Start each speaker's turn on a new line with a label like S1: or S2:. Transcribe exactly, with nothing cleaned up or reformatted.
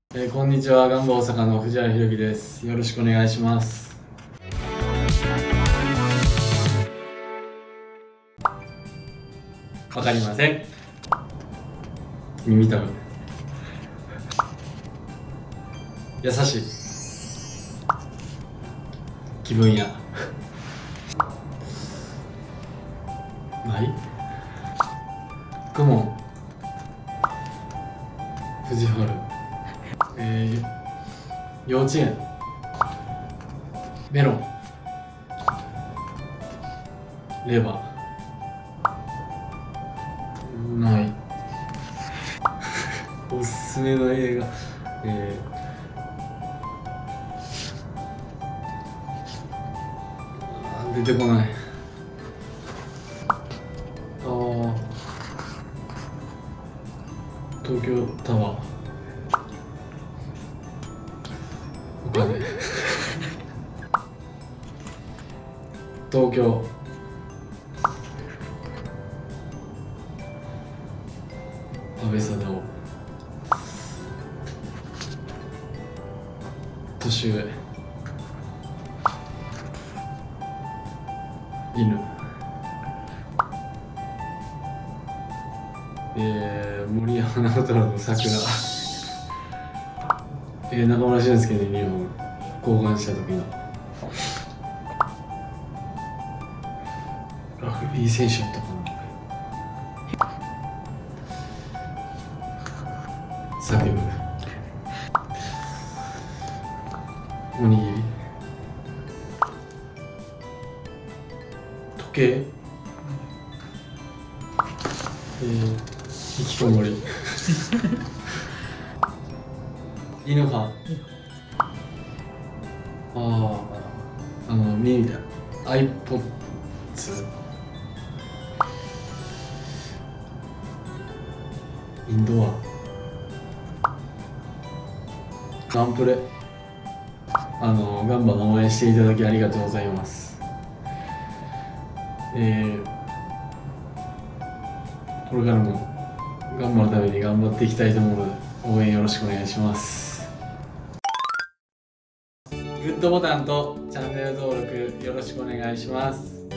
S1: えー、こんにちは、ガンバ大阪の藤原裕樹です。よろしくお願いします。わかりません。耳たぶ優しい気分やない雲藤原えー、幼稚園メロンレバーないおすすめの映画えー、出てこない。ああ東京タワー他で東京安倍貞夫年上犬えー、森山直太朗の桜えー、中村俊輔のユニフォーム交換した時のラグビー選手だったかな。叫ぶおにぎり時計えー、引きこもり犬派あああの耳みたいな iPods インドアガンプレあのガンバの応援していただきありがとうございます。えー、これからもガンバのために頑張っていきたいと思うので応援よろしくお願いします。グッドボタンとチャンネル登録よろしくお願いします。